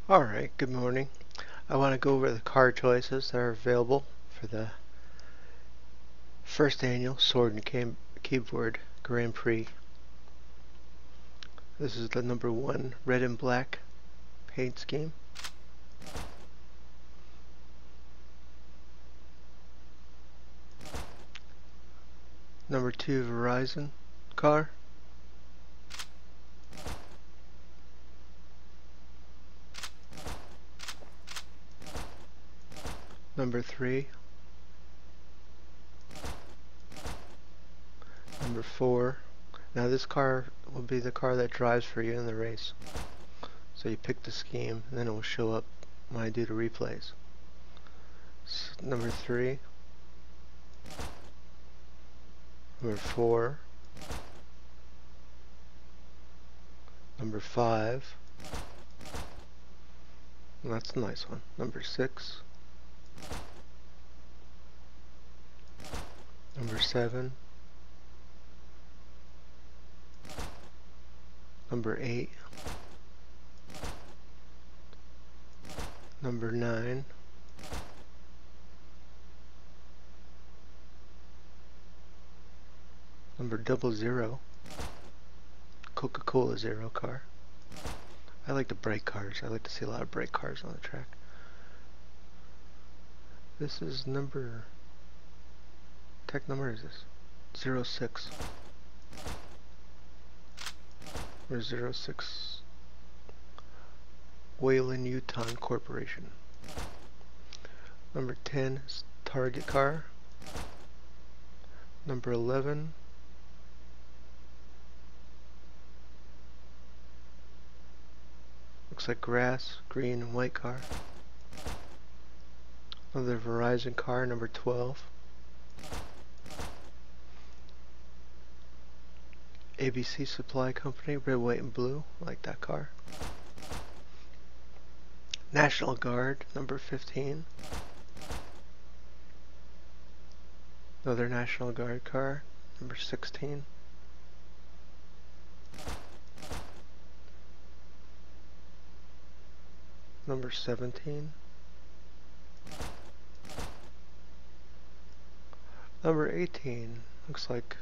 Alright, good morning. I want to go over the car choices that are available for the first annual Sword and Keyboard Grand Prix. This is the number 1 red and black paint scheme. Number 2 Verizon car. Number 3. Number 4. Now this car will be the car that drives for you in the race. So you pick the scheme and then it will show up when I do the replays. Number 3. Number 4. Number 5. And that's a nice one. Number 6. Number 7. Number 8. Number 9. Number 00. Coca-Cola Zero car. I like the bright cars. I like to see a lot of bright cars on the track. This is number... Tech number is this? 06. Or 06. Wayland Yuton Corporation. Number 10 is Target car. Number 11. Looks like grass, green and white car. Another Verizon car, number 12. ABC Supply Company, red, white, and blue. I like that car. National Guard, number 15. Another National Guard car, number 16. Number 17. Number 18. Looks like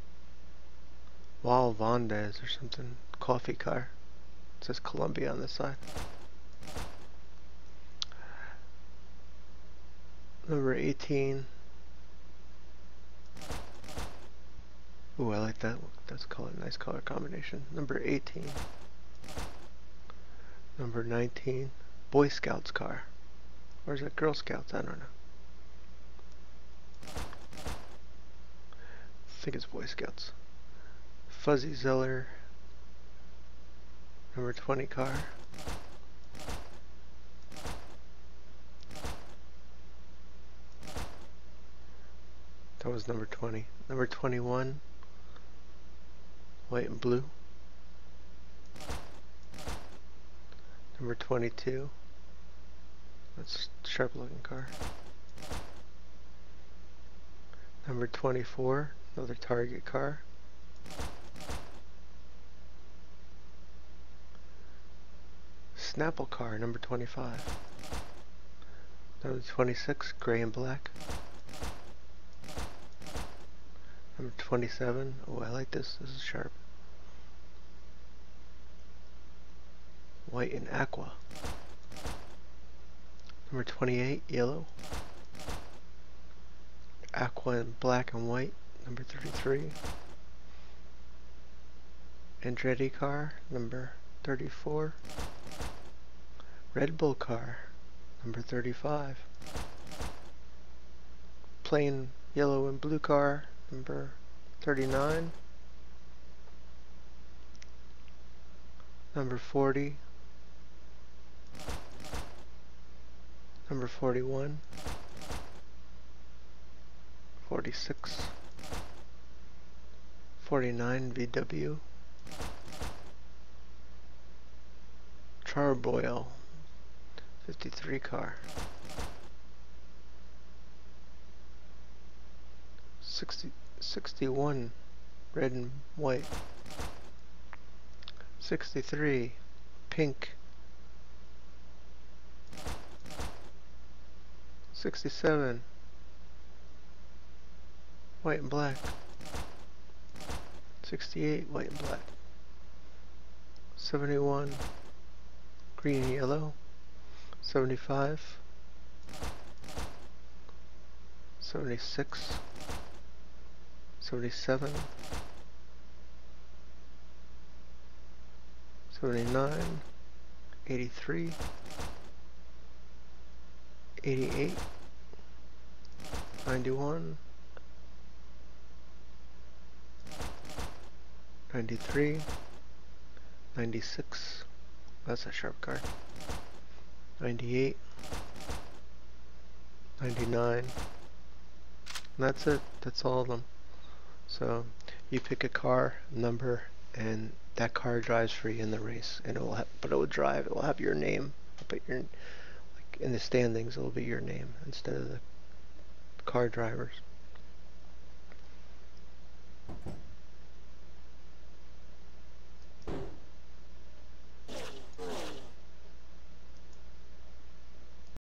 Wal Vondes or something. Coffee car. It says Columbia on the side. Number 18. Ooh, I like that. That's a nice color combination. Number 18. Number 19. Boy Scouts car. Or is it Girl Scouts? I don't know. I think it's Boy Scouts. Fuzzy Zeller. Number 20 car. That was number 20. Number 21. White and blue. Number 22. That's a sharp looking car. Number 24. Another Target car. Snapple car, number 25. Number 26, gray and black. Number 27, oh I like this, this is sharp. White and aqua. Number 28, yellow. Aqua and black and white, number 33. Andretti car, number 34. Red Bull car, number 35. Plain yellow and blue car, number 39. Number 40. Number 41. 46. 49 VW. Charboil 53 car. 61 red and white. 63 pink 67, white and black. 68, white and black. 71, green and yellow. 75, 76, 77, 79, 83, 88, 91, 93, 96, that's a sharp card, 98, 99, and that's it, that's all of them. So you pick a car, number, and that car drives for you in the race, and it will have, but it will drive, it will have your name, but your, like in the standings, it will be your name instead of the car drivers.